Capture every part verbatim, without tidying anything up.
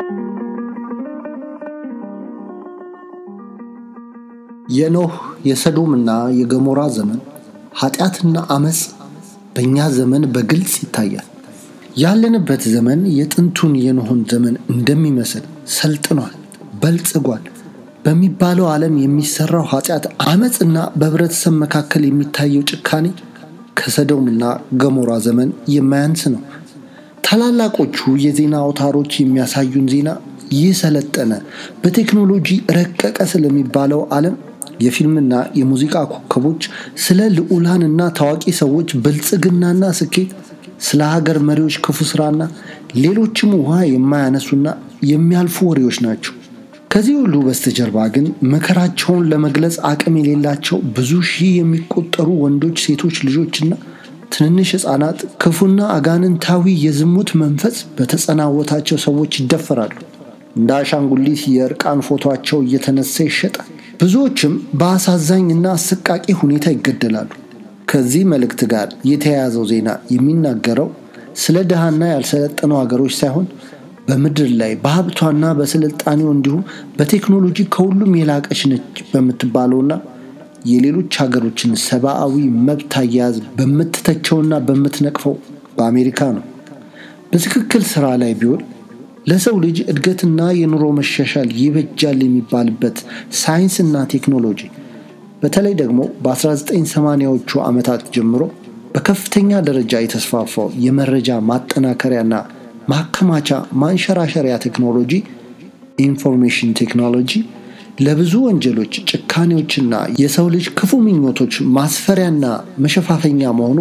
የኖህ የሰዶምና የገሞራ ዘመን ኃጢያትና አመጽ በእኛ ዘመን በግልጽ ይታያል። ያለንበት ዘመን የጥንቱን የኖህን ዘመን እንደሚመስል ሰልጥኗል፣ በልጽጓል። በሚባለው ዓለም የሚሰራው ኃጢያት አመጽና በህብረተሰብ መካከል የሚታየው ጭካኔ ከሰዶምና ገሞራ ዘመን የማያንስ ነው። ታላላቆቹ የዜና አውታሮች የሚያሳዩን ዜና ይሰለጠነ በቴክኖሎጂ ረቀቀ ስለሚባለው ዓለም የፊልምና የሙዚቃ ኮከቦች ስለ ልዑላንና ታዋቂ ሰዎች ብልጽግናና ስኬት ስለ ሀገር መሪዎች ክፉ ስራና ሌሎችም ውሃ የማያነሱና የሚያልፉ ወሬዎች ናቸው። ከዚህ ሁሉ በስተጀርባ ግን መከራቸውን ለመግለጽ አቅም የሌላቸው ብዙ ሺህ የሚቆጠሩ ወንዶች፣ ሴቶች ልጆችና ትንንሽ ህፃናት ክፉና አጋንንታዊ የዝሙት መንፈስ በተጸናወታቸው ሰዎች ይደፈራሉ። እንደ አሻንጉሊት የእርቃን ፎቶአቸው እየተነሳ ይሸጣል። ብዙዎችም በአሳዛኝና አሰቃቂ ሁኔታ ይገደላሉ። ከዚህ መልእክት ጋር የተያያዘው ዜና የሚናገረው ስለ ደሃና ያልሰለጠኑ ሀገሮች ሳይሆን በምድር ላይ በሀብቷና በስልጣኔው እንዲሁም በቴክኖሎጂ ከሁሉም የላቀች ነች በምትባለውና የሌሎች ሀገሮችን ሰብአዊ መብት አያያዝ በምትተቸውና በምትነቅፈው በአሜሪካ ነው። በትክክል ስራ ላይ ቢውል ለሰው ልጅ እድገትና የኑሮ መሻሻል ይበጃል የሚባልበት ሳይንስና ቴክኖሎጂ በተለይ ደግሞ በ1980ዎቹ ዓመታት ጀምሮ በከፍተኛ ደረጃ የተስፋፋው የመረጃ ማጠናከሪያና ማከማቻ ማንሸራሸሪያ ቴክኖሎጂ ኢንፎርሜሽን ቴክኖሎጂ ለብዙ ወንጀሎች፣ ጭካኔዎችና የሰው ልጅ ክፉ ምኞቶች ማስፈሪያና መሸፋፈኛ መሆኑ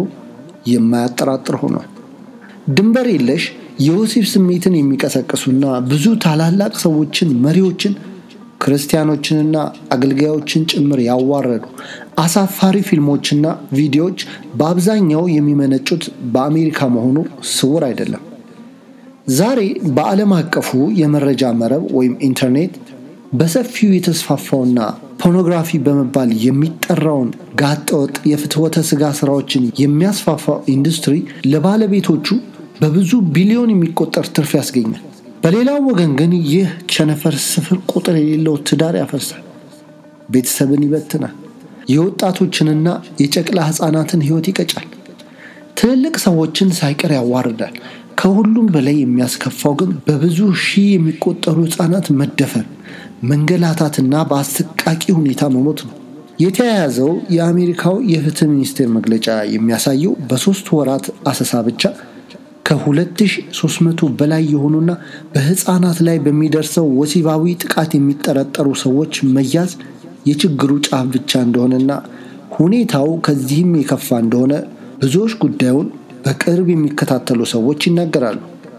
የማያጠራጥር ሆኗል። ድንበር የለሽ የወሲብ ስሜትን የሚቀሰቅሱና ብዙ ታላላቅ ሰዎችን፣ መሪዎችን፣ ክርስቲያኖችንና አገልጋዮችን ጭምር ያዋረዱ አሳፋሪ ፊልሞችና ቪዲዮዎች በአብዛኛው የሚመነጩት በአሜሪካ መሆኑ ስውር አይደለም። ዛሬ በዓለም አቀፉ የመረጃ መረብ ወይም ኢንተርኔት በሰፊው የተስፋፋውና ፖርኖግራፊ በመባል የሚጠራውን ጋጠወጥ የፍትወተ ስጋ ስራዎችን የሚያስፋፋው ኢንዱስትሪ ለባለቤቶቹ በብዙ ቢሊዮን የሚቆጠር ትርፍ ያስገኛል። በሌላው ወገን ግን ይህ ቸነፈር ስፍር ቁጥር የሌለው ትዳር ያፈርሳል፣ ቤተሰብን ይበትናል፣ የወጣቶችንና የጨቅላ ህፃናትን ህይወት ይቀጫል፣ ትልልቅ ሰዎችን ሳይቀር ያዋርዳል። ከሁሉም በላይ የሚያስከፋው ግን በብዙ ሺህ የሚቆጠሩ ህፃናት መደፈር፣ መንገላታትና በአሰቃቂ ሁኔታ መሞት ነው። የተያያዘው የአሜሪካው የፍትህ ሚኒስቴር መግለጫ የሚያሳየው በሶስት ወራት አሰሳ ብቻ ከ2300 በላይ የሆኑና በህፃናት ላይ በሚደርሰው ወሲባዊ ጥቃት የሚጠረጠሩ ሰዎች መያዝ የችግሩ ጫፍ ብቻ እንደሆነና ሁኔታው ከዚህም የከፋ እንደሆነ ብዙዎች ጉዳዩን በቅርብ የሚከታተሉ ሰዎች ይናገራሉ።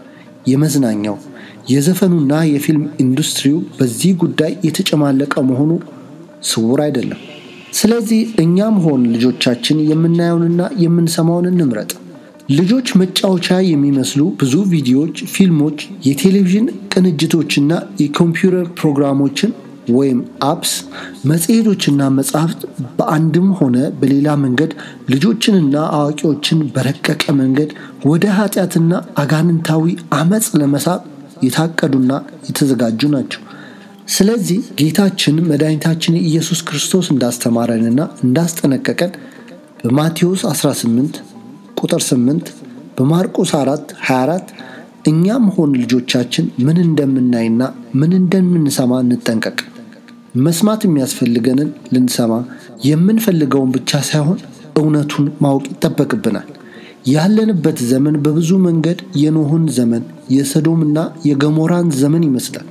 የመዝናኛው የዘፈኑና የፊልም ኢንዱስትሪው በዚህ ጉዳይ የተጨማለቀ መሆኑ ስውር አይደለም። ስለዚህ እኛም ሆን ልጆቻችን የምናየውንና የምንሰማውን እንምረጥ። ልጆች መጫወቻ የሚመስሉ ብዙ ቪዲዮዎች፣ ፊልሞች፣ የቴሌቪዥን ቅንጅቶችና የኮምፒውተር ፕሮግራሞችን ወይም አፕስ፣ መጽሔቶችና መጻሕፍት በአንድም ሆነ በሌላ መንገድ ልጆችንና አዋቂዎችን በረቀቀ መንገድ ወደ ኃጢያትና አጋንንታዊ አመጽ ለመሳብ የታቀዱና የተዘጋጁ ናቸው። ስለዚህ ጌታችን መድኃኒታችን ኢየሱስ ክርስቶስ እንዳስተማረንና እንዳስጠነቀቀን በማቴዎስ አስራ ስምንት ቁጥር ስምንት በማርቆስ አራት ሃያ አራት እኛም ሆን ልጆቻችን ምን እንደምናይና ምን እንደምንሰማ እንጠንቀቅ። መስማት የሚያስፈልገንን ልንሰማ፣ የምንፈልገውን ብቻ ሳይሆን እውነቱን ማወቅ ይጠበቅብናል። ያለንበት ዘመን በብዙ መንገድ የኖህን ዘመን፣ የሰዶምና የገሞራን ዘመን ይመስላል።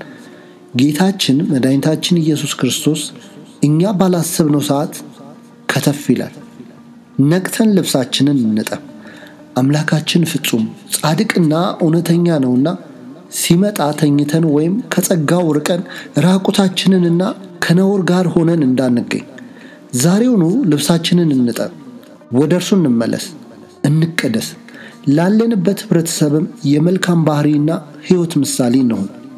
ጌታችን መድኃኒታችን ኢየሱስ ክርስቶስ እኛ ባላሰብነው ሰዓት ከተፍ ይላል። ነቅተን ልብሳችንን እንጠብ። አምላካችን ፍጹም ጻድቅና እውነተኛ ነውና ሲመጣ ተኝተን ወይም ከጸጋው ርቀን ራቁታችንንና ከነውር ጋር ሆነን እንዳንገኝ ዛሬውኑ ልብሳችንን እንጠብ፣ ወደ እርሱ እንመለስ፣ እንቀደስ። ላለንበት ህብረተሰብም የመልካም ባህሪና ህይወት ምሳሌ ነው።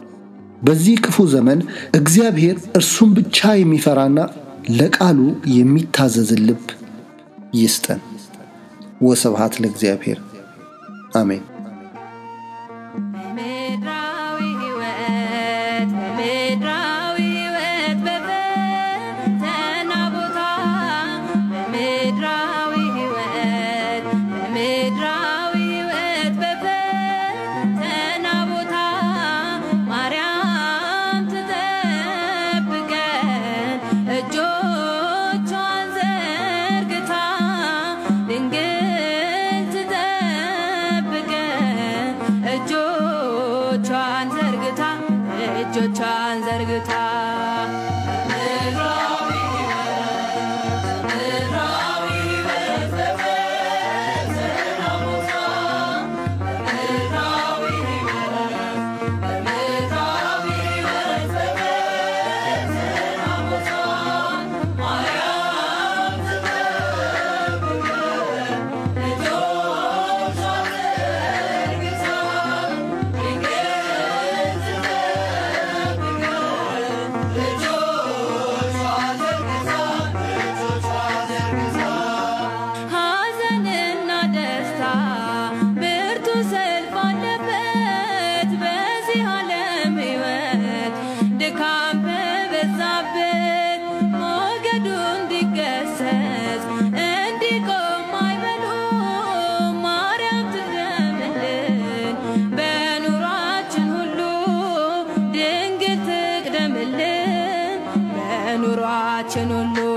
በዚህ ክፉ ዘመን እግዚአብሔር እርሱን ብቻ የሚፈራና ለቃሉ የሚታዘዝ ልብ ይስጠን። ወስብሐት ለእግዚአብሔር አሜን። እጆቿን ዘርግታ ኑሯችን ሁሉ